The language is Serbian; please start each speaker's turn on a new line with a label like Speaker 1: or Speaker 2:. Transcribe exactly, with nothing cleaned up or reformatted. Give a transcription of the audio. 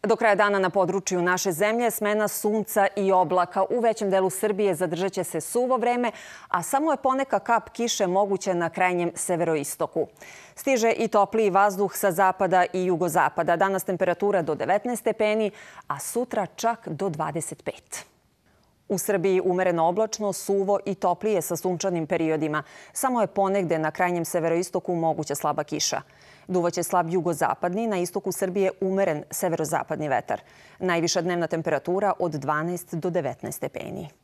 Speaker 1: Do kraja dana na području naše zemlje smena sunca i oblaka. U većem delu Srbije zadržat će se suvo vreme, a samo je poneka kap kiše moguća na krajnjem severoistoku. Stiže i topliji vazduh sa zapada i jugozapada. Danas temperatura do devetnaest stepeni, a sutra čak do dvadeset pet. U Srbiji umereno oblačno, suvo i toplije sa sunčanim periodima. Samo je ponegde na krajnjem severoistoku moguća slaba kiša. Duvaće slab jugozapadni, na istoku Srbije umeren severozapadni vetar. Najviša dnevna temperatura od dvanaest do devetnaest stepeni.